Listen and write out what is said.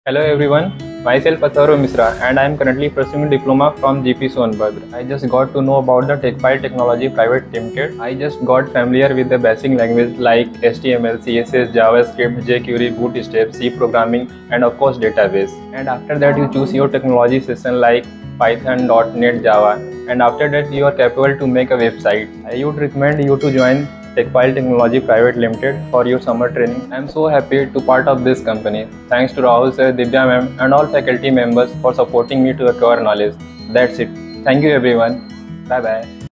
Hello everyone, myself Atharva Misra and I am currently pursuing diploma from GP Sonbhadra. I just got to know about the TechPile Technology Private Limited. I just got familiar with the basic language like HTML, CSS, JavaScript, jQuery, Bootstrap, C programming and of course database. And after that you choose your technology session like Python, .NET, Java, and after that you are capable to make a website. I would recommend you to join TechPile Technology Private Limited for your summer training. I am so happy to part of this company. Thanks to Rahul sir, Divya ma'am and all faculty members for supporting me to acquire knowledge. That's it. Thank you everyone. Bye bye.